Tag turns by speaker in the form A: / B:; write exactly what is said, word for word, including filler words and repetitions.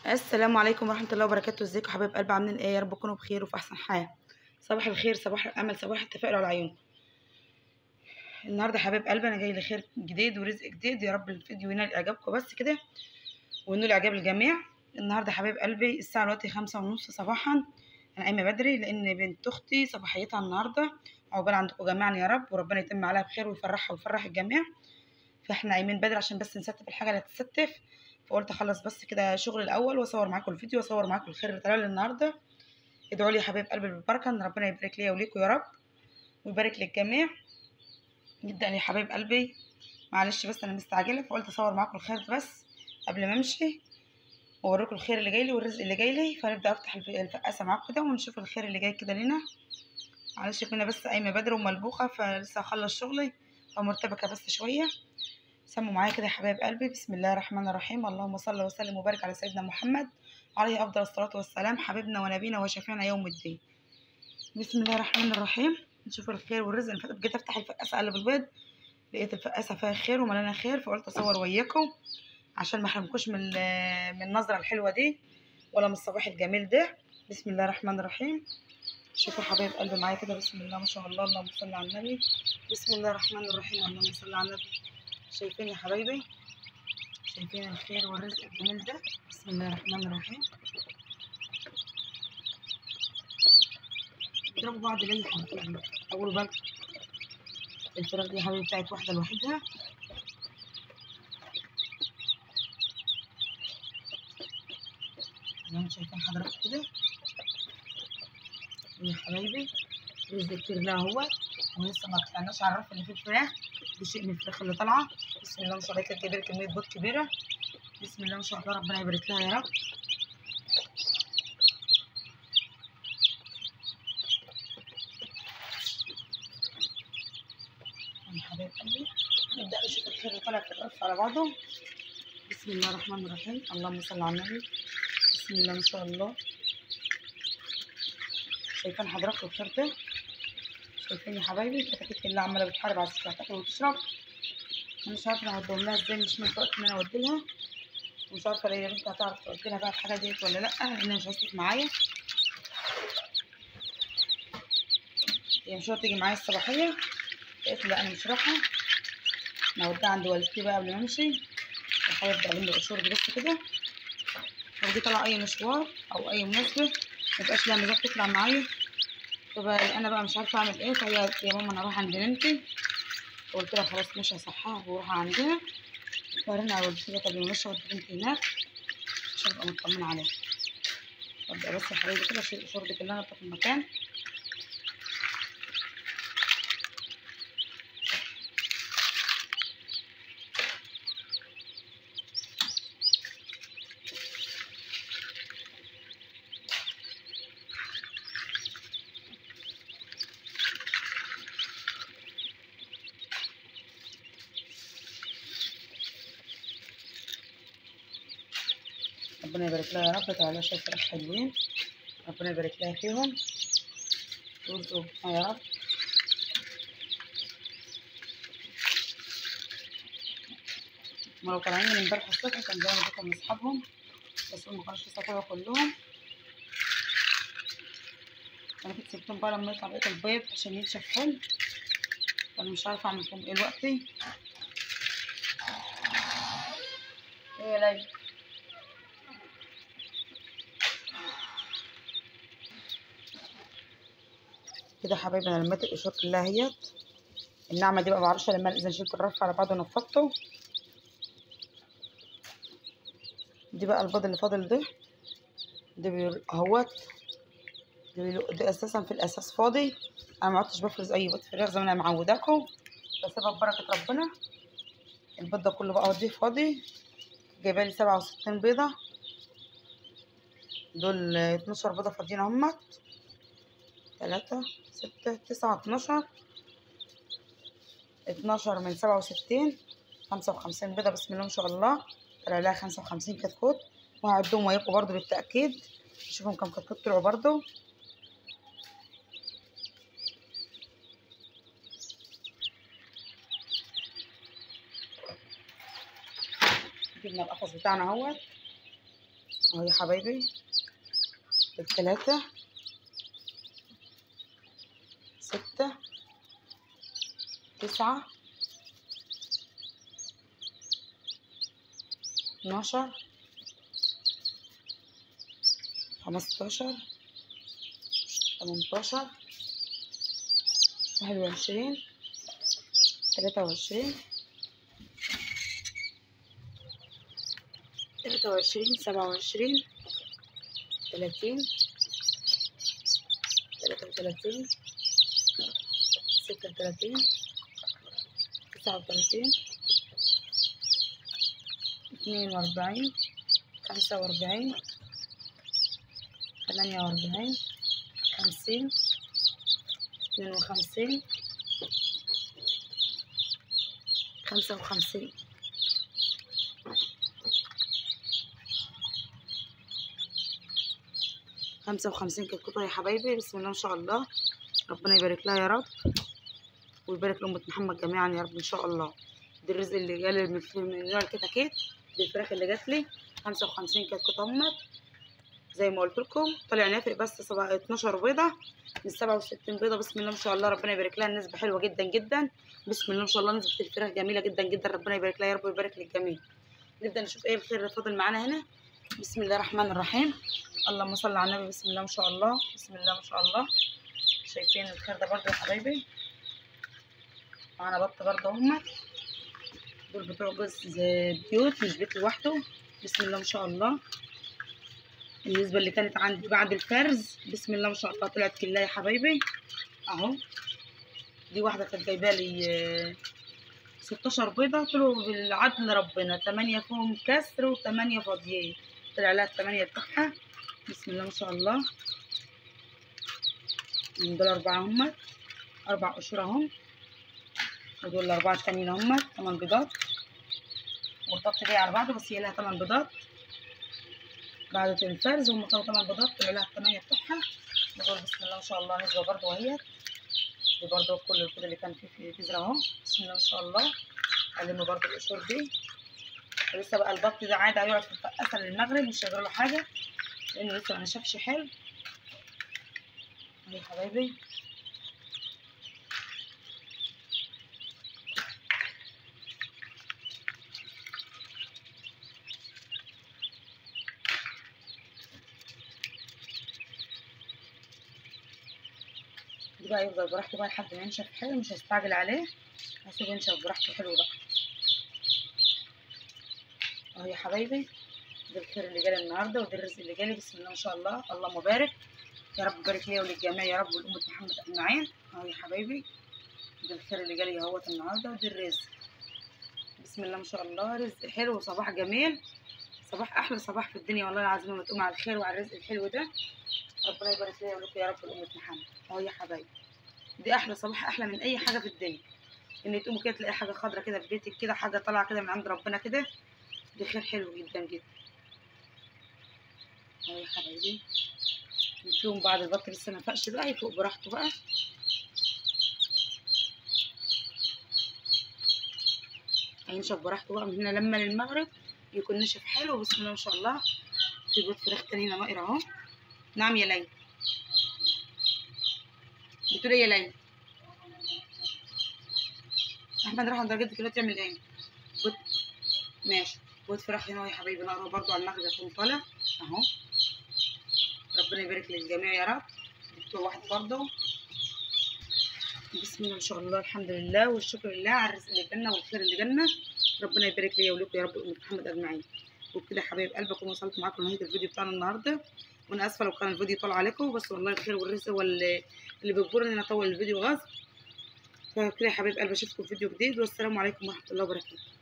A: السلام عليكم ورحمة الله وبركاته. ازيكم يا حبايب قلبي؟ عاملين ايه؟ يا رب تكونوا بخير وفي احسن حال. صباح الخير، صباح الامل، صباح التفاؤل على العيون. النهارده يا حبايب قلبي انا جاي لخير جديد ورزق جديد. يا رب الفيديو ينال اعجابكم بس كده وينال اعجاب الجميع. النهارده يا حبايب قلبي الساعه دلوقتي خمسة ونص صباحا. انا قايمه بدري لان بنت اختي صباحيتها النهارده. عقبال عندكم جميعا يا رب، وربنا يتم عليها بخير ويفرحها ويفرح الجميع. فاحنا قايمين بدري عشان بس نستف الحاجه اللي هتتستف. فقلت اخلص بس كده شغل الاول واصور معاكم الفيديو واصور معاكم الخير اللي طالع لي النهارده. ادعوا لي يا حبايب قلبي بالبركه ان ربنا يبارك لي وليكم يا رب ويبارك للجميع. نبدا يا حبايب قلبي. معلش بس انا مستعجله فقلت اصور معاكم الخير بس قبل ما امشي واوريكم الخير اللي جاي لي والرزق اللي جاي لي. فنبدا افتح الفقاسه معاكم كده ونشوف الخير اللي جاي كده لينا. معلش كنا بس قايمه بدري وملبوخه فلسه هخلص شغلي فمرتبكه بس شويه. سموا معايا كده يا حبايب قلبي. بسم الله الرحمن الرحيم. اللهم صل وسلم وبارك على سيدنا محمد عليه افضل الصلاه والسلام، حبيبنا ونبينا وشفيعنا يوم الدين. بسم الله الرحمن الرحيم. نشوف الخير والرزق. انا جيت افتح الفقاسه اقلب البيض لقيت الفقاسه فيها خير ومليانه خير فقلت اصور وياكم عشان ما احرمكوش من من النظره الحلوه دي ولا من الصباح الجميل ده. بسم الله الرحمن الرحيم. شوفوا حبايب قلبي معايا كده. بسم الله ما شاء الله، اللهم صل على النبي. بسم الله الرحمن الرحيم. اللهم صل على النبي. شايفين يا حبايبي؟ شايفين الخير والرزق الجميل ده؟ بسم الله الرحمن الرحيم. اضربوا بعض ليه يا حبايبي؟ اول بالك الفراخ دي يا حبايبي بتاعت واحده لوحدها. زي ما انتم شايفين حضراتكم كده يا حبايبي. رزق كتير لها اهو ولسه ما طلعناش على الرف اللي فيه الفراخ. دي شيء من الفراخ اللي طالعه. بسم الله ما شاء الله كده جايبه كميه بيض كبيره. بسم الله ما شاء الله، ربنا يبارك لها يا رب. يا حبايب قلبي نبدا نشوف الخير اللي طالع في الرف على بعضه. بسم الله الرحمن الرحيم. اللهم صل على النبي. بسم الله ما شاء الله. شايفين حضراتكم الخير ده؟ شايفين يا حبايبي كتاكيت اللي عماله بتحارب على السفره تاكل وتشرب. انا مش عارفه انا هوديهم لها ازاي، مش من وقت ان انا اودي لها. ومش عارفه لو هي بنت هتعرف تودي لها بقى الحاجه ديت ولا لا لان مش هتصرف معايا. هي مش هتيجي معايا الصباحيه قلت لا انا مش رايحه انا هوديها عند والدتي بقى قبل ما امشي. بحاول ابدا الم القشور دي بس كده. لو دي طالعه اي مشوار او اي مناسبه ميبقاش لها مزاج تطلع معايا. فبقى انا بقى مش عارفه اعمل ايه. فهي يا ماما انا رايحه عند بنتي. قلت لها خلاص مش هصحاها واروح عندها. فرنا على والدتي قبل ما امشي اودي بنتي هناك عشان ابقى مطمنه عليها. ابدا بس يا حبايبي كده اشيل القشور دي كلها في المكان. ربنا يبارك لها يا رب. طلع لها شويه فراخ حلوين ربنا يبارك لها فيهم ويرزقها يا رب. هما لو طالعين من امبارح الصبح كان زي ما بكم من اصحابهم بس هم مكانوش لسه طلعوا كلهم. انا كنت سبتهم بقى لما يطلع بقيه البيض عشان ينشف حلو. فانا مش عارفه اعمل فيهم ايه دلوقتي. ايه يا ليلى؟ كده يا حبايبي انا لميت القشور كلها اهيت. النعمه دي بقى معرفش لما اذا شلت الرف على بعضه ونفضته. دي بقى البيض اللي فاضل ده ده اهوت. ده اساسا في الاساس فاضي. انا ما عدتش بفرز اي بيض فراخ زي ما انا معوداكم بسبب بركه ربنا. البيض ده كله بقى اوديه فاضي. جايبه لي سبعة وستين بيضه. دول اتناشر بيضه فاضيين اهمت. تلاتة ستة تسعة اتناشر. اتناشر من سبعة وستين خمسة وخمسين بيضه. بسم الله ما شاء الله. طلع لها خمسة وخمسين كتكوت وهعدهم وياكم برضو بالتاكيد نشوفهم كام كتكوت طلعوا برضو. جبنا القفص بتاعنا اهوت. اهو يا حبايبي التلاتة ستة تسعة اتناشر خمستاشر تمنتاشر واحد وعشرين تلاتة وعشرين تلاتة وعشرين سبعة وعشرين تلاتين تلاتة وتلاتين ستة وتلاتين تسعة وتلاتين اتنين وأربعين خمسة وأربعين تمانية وأربعين خمسين اتنين وخمسين خمسة وخمسين خمسة وخمسين كانت قطعة يا حبايبي. بسم الله ما شاء الله، ربنا يبارك لها يا رب ويبارك لأمة محمد جميعا يا رب إن شاء الله. دي الرزق اللي جالي من نوع الكتاكيت، دي الفراخ اللي جاتلي خمسة وخمسين كانت قطعة أمت زي ما قلت لكم. طلع نافق بس اتناشر بيضة من سبعة وستين بيضة. بسم الله ما شاء الله، ربنا يبارك لها، النسبة حلوة جدا جدا. بسم الله ما شاء الله، نسبة الفراخ جميلة جدا جدا، ربنا يبارك لها يا رب ويبارك للجميع. نبدأ نشوف ايه الخير اللي فاضل معانا هنا. بسم الله الرحمن الرحيم، اللهم صل على النبي. بسم الله ما شاء الله، بسم الله ما شاء الله. شايفين الخير ده برضه يا حبايبي؟ معانا بط برضه هما دول بتوع جوز بيوت، مش بيت لوحده. بسم الله ما شاء الله. النسبة اللي كانت عندي بعد الفرز بسم الله ما شاء الله طلعت كلها يا حبايبي اهو. دي واحدة كانت جايبالي ستاشر بيضة، طلعوا بالعدل ربنا تمانية فيهم كسر وتمانية فاضيين، طلع لها التمانية بتاعها. بسم الله ما شاء الله. من دول أربعة هما أربع قشور اهم، ودول الأربعة التانيين هما تمن بيضات، والبط جاي على بعضه بس هي لها تمن بيضات بعد الفرز. هم كانوا تمن بيضات طلعوا لها التمانية بتوعها. ودول بسم الله ما شاء الله نسبة برضه وهي دي برضه كل البيض اللي كان فيه في بذرة اهو. بسم الله ما شاء الله. ألم برضه القشور دي. ولسه بقى البط ده عادي هيقعد في الفقاسة للمغرب، مش هيجرى له حاجة لأنه لسه ما نشفش حلو. أهي يا حبايبي دي بقى يفضل براحته بقى لحد ما ينشف حلو، مش هستعجل عليه، هسيبه ينشف براحته حلو بقى. اهو يا حبايبي ده الخير اللي جالي النهارده وده الرزق اللي جالي. بسم الله ما شاء الله، اللهم بارك يا رب، بارك ليا وللجميع يا رب ولأمة محمد أجمعين. اهو يا حبايبي ده الخير اللي جالي اهوت النهارده وده الرزق. بسم الله ما شاء الله، رزق حلو وصباح جميل، صباح احلى صباح في الدنيا والله العظيم. لما تقوم على الخير وعلى الرزق الحلو ده ربنا يبارك ليا ولكم يا رب ولأمة محمد. اهو يا حبايبي دي احلى صباح، احلى من اي حاجه في الدنيا، ان تقوموا كده تلاقي حاجه خضرا كده في بيتك كده، حاجه طالعه كده من عند ربنا كده، دي خير حلو جدا جدا. اهو يا حبايبي فيهم بعد البط لسه ما فاقش بقى، يفوق براحته بقى. هينشف براحته بقى من هنا لما للمغرب يكون نشف حلو. بسم الله ما شاء الله. في بيض فراخ تاني هنا مائر اهو. نعم يا ليلى، بتقول ايه يا ليلى؟ احمد راح عند جدك دلوقتي يعمل ايه؟ بيض ماشي. بيض فراخ هنا يا حبايبي نقرا برضو على المغرب يكون طالع اهو. ربنا يبارك للجميع يا رب. بتوع واحد برضو. بسم الله ما شاء الله، الحمد لله والشكر لله على الرزق اللي جالنا والخير اللي جالنا، ربنا يبارك ليا ولكم يا رب وأمة محمد اجمعين. وبكده يا حبايب قلبي اكون وصلت معاكم لنهايه الفيديو بتاعنا النهارده، وانا اسفه لو كان الفيديو طال عليكم، بس والله الخير والرزق هو اللي بيجبرني ان انا اطول الفيديو غصب. فكده يا حبايب قلبي اشوفكم في فيديو جديد، والسلام عليكم ورحمه الله وبركاته.